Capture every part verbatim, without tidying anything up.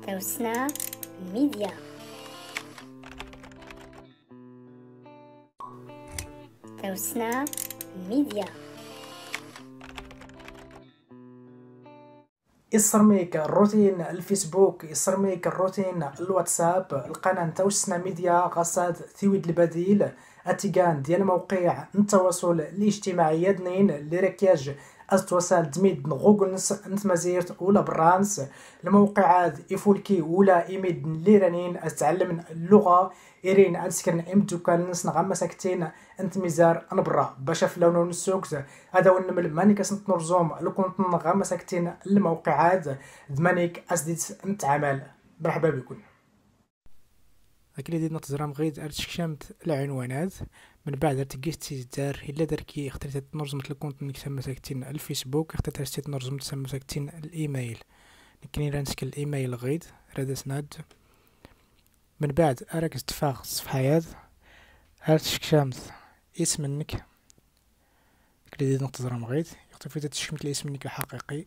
توسنا ميديا. توسنا ميديا. يصرميك الروتين الفيسبوك، يصرميك الروتين الواتساب. القناة توسنا ميديا غصاد ثويد البديل اتيقان ديال موقع التواصل الاجتماعي يدنين لركياج استوصال دميد غوغل نس انت مزيرت ولا برانس الموقعات يفولكي ولا ايميد ليرانين اتعلم اللغة إيرين أتسكن إمتوكال نس نغمى ساكتين أنت ميزار أنا برا باش فلونو نسوكس هذا ونمل مانيك أسنت نرزوم لو كنت نغمى ساكتين الموقعات دمانيك أسديت نتعامل. مرحبا بكم. أكيد نتزرام غيد أرتشكشمت العنوانات من بعد تقيت دار إلا دركي اخترت نرزمت الكونت نك تسمى ساكتين الفيسبوك اخترت هستيت نرزمت تسمى ساكتين الإيميل نكني رانسك الإيميل غيد رادا سناد من بعد أراك تفاق الصفحيات أرتشكشمت اسم منك كريدي نتزرام غيد يختفي تشكمت الاسم منك الحقيقي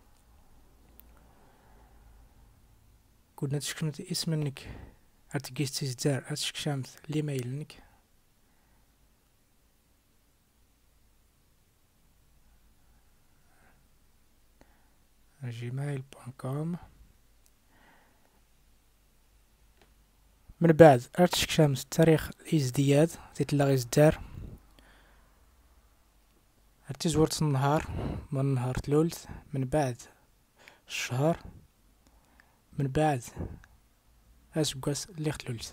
قلنا تشكمت اسم منك ارتقيت تزدار ارتشكشمت الايميل نك جيميل بوان كوم من بعد ارتشكشمت تاريخ الازدياد تتلاغي ازدار ارتزورت النهار من نهار تلولت من بعد الشهر من بعد اسكواس اللي ختلولت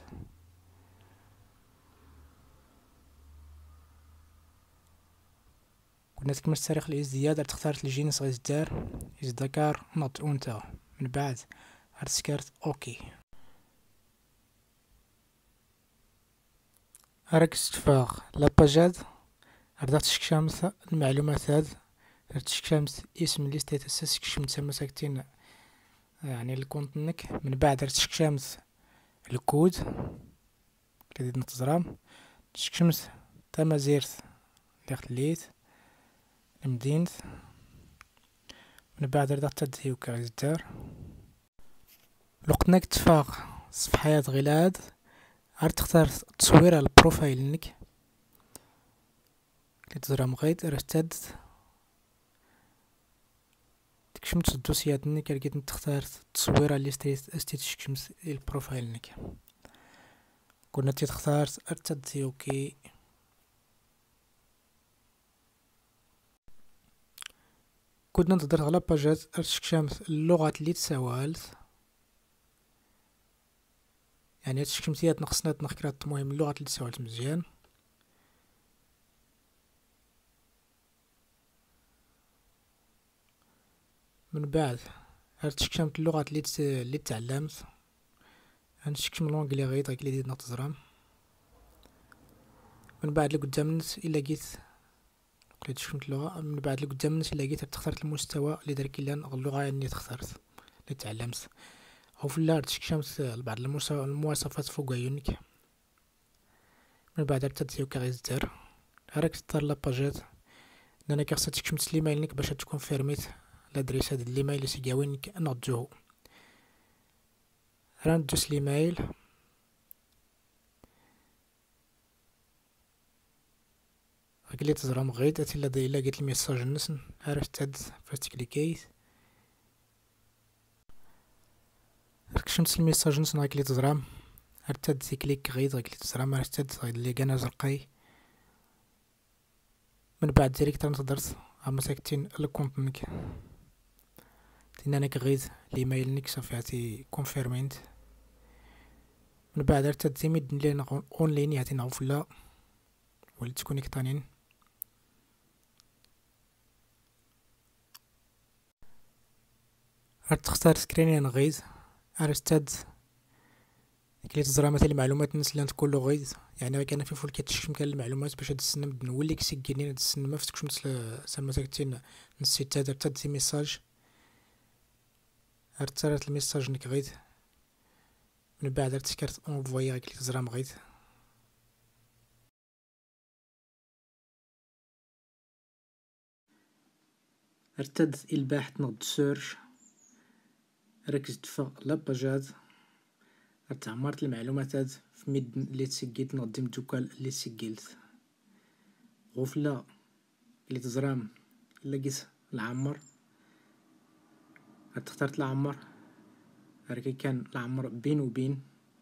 كنا تكمل تاريخ الازدياد ارتختارت الجنس غيزدار ازدكار نوت اونتا من بعد ارتسكرت اوكي اراك استفاغ لاباجاد ردات تشكشمت المعلومات هاد ارتشكشمت اسم اللي ستيتسس كشمت سما ساكتين يعني الكونت نك من بعد ارتشكشمت الكود كديت نتزرام تشكشمت تما زيرت اللي خليت المدينت من بعد ردات تدهيو كغيزدار لوقت نك تفاق صفحيات غلاد عاد تختار تصوير البروفايل نك كي تزرام غيت رستد تكشمت الدوسيات نك لقيت تختار التصوير اللي استيت تشكشمت البروفايل نك كنا تختار ارتد اوكي كنا نقدر على باجات ارتشكشمت اللغات اللي تساوالت يعني ارتشكشمتيات نقصنات نخكرات المهم اللغات اللي تساوالت مزيان من بعد ارتشكشمت اللغات اللي تس... اللي تعلمت هنشكشم لونجلي غيط غيك اللي نتزرام من بعد اللي قدام الناس الا لقيت قلت شكمت اللغة من بعد اللي قدام الناس الا لقيت تختارت المستوى اللي درك لان اللغة اللي تختارت اللي تعلمت او في اللار تشكشمت بعض المواصفات فوق عيونك من بعد ارتديو كغيزدار راك تختار لاباجات انا كخصها تشكشمت الايميل نك باش تكون فيرميت لادريس هاد الايميل اللي سيقاوينك نضجوه راه ندوس الايميل هاك اللي تزرام غيد اتي الا الا لقيت الميساج نسن عرفت تاد فاش تكليكيت ركشمت الميساج نسن هاك اللي تزرام ارتد تكليك غيد هاك اللي تزرام ارتد اللي كان زرقاي من بعد ديريكت تقدرت اما ساكتين الكونت نك تينانك غيد الايميل نك صافي عتي كونفيرمينت من بعد ارتد تيميد لينا اونلاين يعطي نعرف لا ولا تكونيكتانين هاد تختار سكرينين غيد ارستاد كلي تزرا مثلا المعلومات الناس اللي تكون غيد يعني كان في فول كيتشكم كان المعلومات باش هاد السنه نبدا نولي كسكينين هاد السنه ما فتكش سما ساكتين نسيت هذا ارتد سي ميساج ارترات الميساج نك غيد من بعد ارتكرت اونفويا كلي تزرا غيد ارتد الباحث نغد سيرش راك تدفع لاباجات تعمرت المعلومات هاد في ميد اللي تسجلت نقدم الدوكال اللي سجلت غفلة اللي تزرام الا لقيت العمر تختار العمر راكي كان العمر بين وبين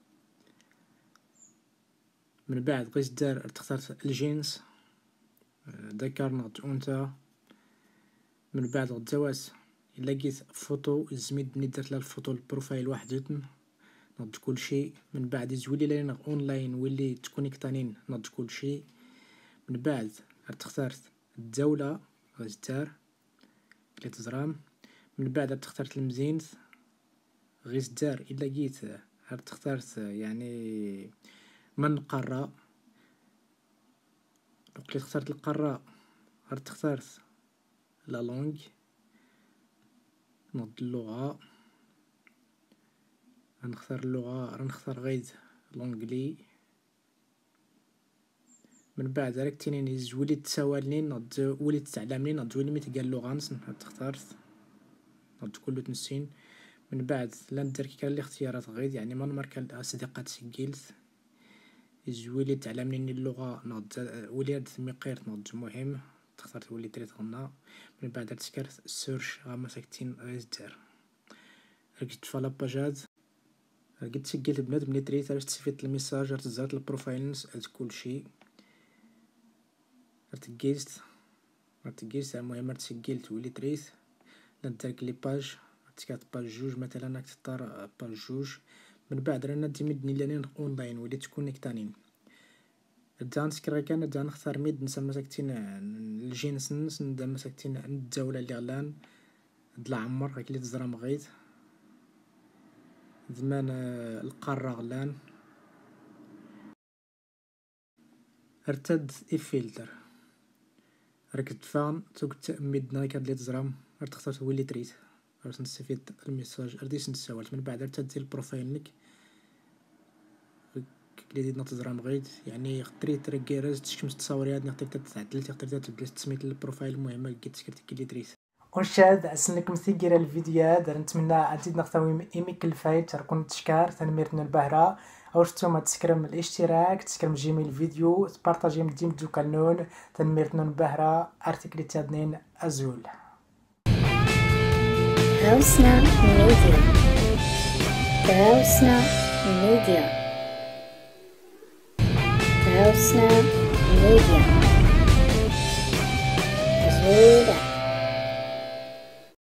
من بعد بغيت دار تختار الجنس ذكر نغد انثى من بعد غدوات الا لقيت فوتو الزميد ني درت لها الفوتو البروفايل وحدتن نض كلشي من بعد يزولي لينا اونلاين ولي تكونيكتانين نض كلشي من بعد تختار الدولة غتدار اللي تزرام من بعد تختار المزينت غيزدار الا لقيت تختارت يعني من قارة وقت اخترت القارة تختارت لا لونغ نوض اللغة غنختار اللغة غنختار غير لونجلي من بعد راك تيني زولي تساوالين نوض ولي تتعلمين نوض ولي ميتقال لغانس تختارت نوض كلو تنسين من بعد لا ندير كي كان الاختيارات غير يعني ما نماركا اصدقاء سجلت زولي تعلمني اللغة نوض ولي هاد ميقيرت نوض مهم تختارت ولي تريت غنا من بعد تسكرت سيرش غاما ساكتين غيزدار راك تدفع لاباجات راك تسجلت بنادم اللي تريت باش تصيفط الميساج راه تزرت البروفايل نسألت كلشي رتجيست رتجيست المهم تسجلت ولي تريت لا دارك لي باج تسكات باج جوج مثلا راك تختار باج جوج من بعد رانا تمدني لانين اونلاين ولي تكونيكتانين دا نسكر كان دا نختار ميد نسمى ساكتين الجنس نس ندا مساكتين الدولة اللي غلان د العمر راك اللي تزرام غيت زمان القارة غلان ارتد اي فلتر راك تفان توك تأميد نايكاد اللي تزرام تختار هو اللي تريد باش نستفيد الميساج رديش نساولت من بعد ارتد البروفايل لك اللي نتزرام غيد يعني خطريت ركيراز تشكمس تصاوري هاد نختار تتعدل تختار تبدل تسميت البروفايل المهم لقيت سكرت اللي تريد ونشاد اسنكم ثيقير الفيديو دار نتمنى عديد نختاوي ايميك الفايت ركون تشكار تنميرنا البهرة او شتوما تسكرم الاشتراك تسكرم جيمي الفيديو تبارطاجي من ديم دو كانون تنميرنا البهرة ارتكلي تادنين ازول روسنا ميديا روسنا ميديا روسنا ميديا زودا